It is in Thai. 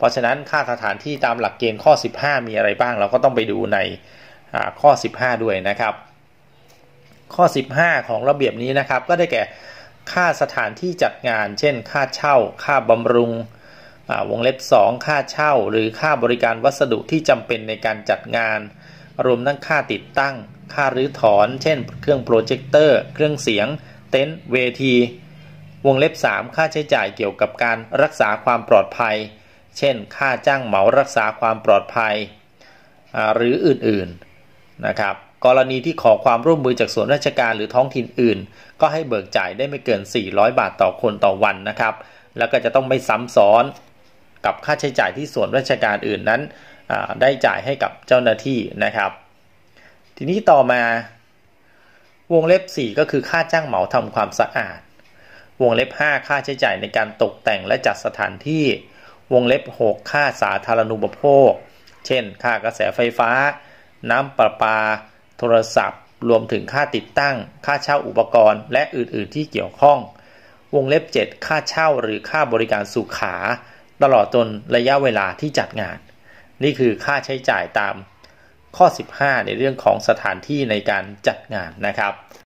เพราะฉะนั้นค่าสถานที่ตามหลักเกณฑ์ข้อ15มีอะไรบ้างเราก็ต้องไปดูในข้อ15ด้วยนะครับข้อ15ของระเบียบนี้นะครับก็ได้แก่ค่าสถานที่จัดงานเช่นค่าเช่าค่าบำรุงวงเล็บ2ค่าเช่าหรือค่าบริการวัสดุที่จำเป็นในการจัดงานรวมทั้งค่าติดตั้งค่ารื้อถอนเช่นเครื่องโปรเจคเตอร์เครื่องเสียงเต็นท์เวทีวงเล็บ3ค่าใช้จ่ายเกี่ยวกับการรักษาความปลอดภัยเช่นค่าจ้างเหมารักษาความปลอดภัยหรืออื่นๆนะครับกรณีที่ขอความร่วมมือจากส่วนราชการหรือท้องถิ่นอื่นก็ให้เบิกจ่ายได้ไม่เกิน400 บาทต่อคนต่อวันนะครับแล้วก็จะต้องไม่ซ้ำซ้อนกับค่าใช้จ่ายที่ส่วนราชการอื่นนั้นได้จ่ายให้กับเจ้าหน้าที่นะครับทีนี้ต่อมาวงเล็บ4ก็คือค่าจ้างเหมาทำความสะอาดวงเล็บ5ค่าใช้จ่ายในการตกแต่งและจัดสถานที่วงเล็บ6ค่าสาธารณูปโภคเช่นค่ากระแสไฟฟ้าน้ำประปาโทรศัพท์รวมถึงค่าติดตั้งค่าเช่าอุปกรณ์และอื่นๆที่เกี่ยวข้องวงเล็บ7ค่าเช่าหรือค่าบริการสุขาตลอดจนระยะเวลาที่จัดงานนี่คือค่าใช้จ่ายตามข้อ15ในเรื่องของสถานที่ในการจัดงานนะครับ